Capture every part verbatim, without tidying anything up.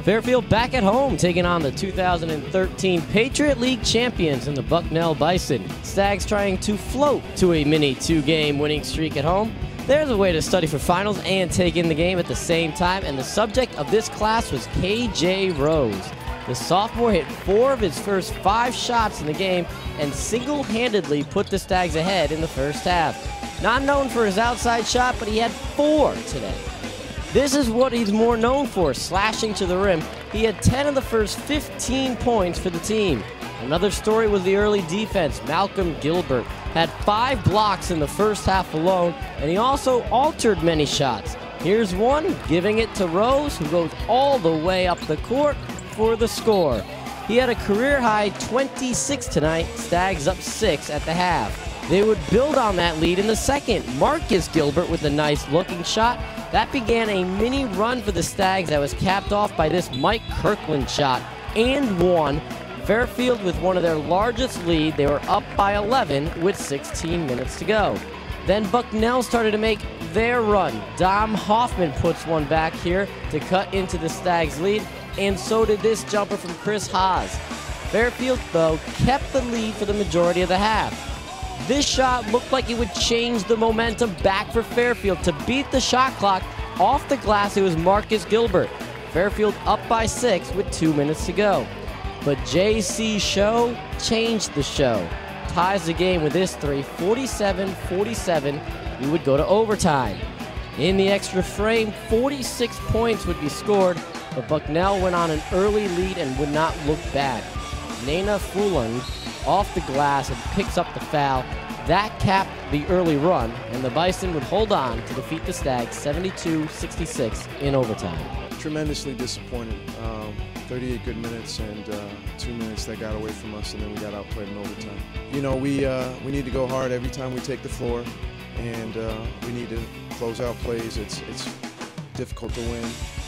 Fairfield back at home, taking on the two thousand thirteen Patriot League champions in the Bucknell Bison. Stags trying to float to a mini two-game winning streak at home. There's a way to study for finals and take in the game at the same time, and the subject of this class was K J Rose. The sophomore hit four of his first five shots in the game and single-handedly put the Stags ahead in the first half. Not known for his outside shot, but he had four today. This is what he's more known for, slashing to the rim. He had ten of the first fifteen points for the team. Another story was the early defense. Malcolm Gilbert had five blocks in the first half alone, and he also altered many shots. Here's one, giving it to Rose, who goes all the way up the court for the score. He had a career-high twenty-six tonight. Stags up six at the half. They would build on that lead in the second. Marcus Gilbert with a nice-looking shot. That began a mini run for the Stags that was capped off by this Mike Kirkland shot, and one. Fairfield with one of their largest lead. They were up by eleven with sixteen minutes to go. Then Bucknell started to make their run. Dom Hoffman puts one back here to cut into the Stags' lead, and so did this jumper from Chris Haas. Fairfield, though, kept the lead for the majority of the half. This shot looked like it would change the momentum back for Fairfield. To beat the shot clock off the glass, it was Marcus Gilbert. Fairfield up by six with two minutes to go. But J C Show changed the show. Ties the game with this three, forty-seven forty-seven. We would go to overtime. In the extra frame, forty-six points would be scored, but Bucknell went on an early lead and would not look bad. Nana Fulan off the glass and picks up the foul. That capped the early run, and the Bison would hold on to defeat the Stags seventy-two sixty-six in overtime. Tremendously disappointed. Um, thirty-eight good minutes and uh, two minutes that got away from us, and then we got outplayed in overtime. You know, we uh, we need to go hard every time we take the floor, and uh, we need to close out plays. It's it's difficult to win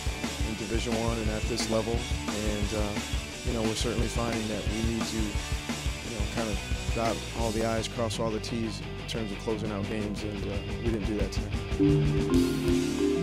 in Division One and at this level, and uh, you know, we're certainly finding that we need to, you know, kind of dot all the I's, cross all the T's in terms of closing out games, and uh, we didn't do that today.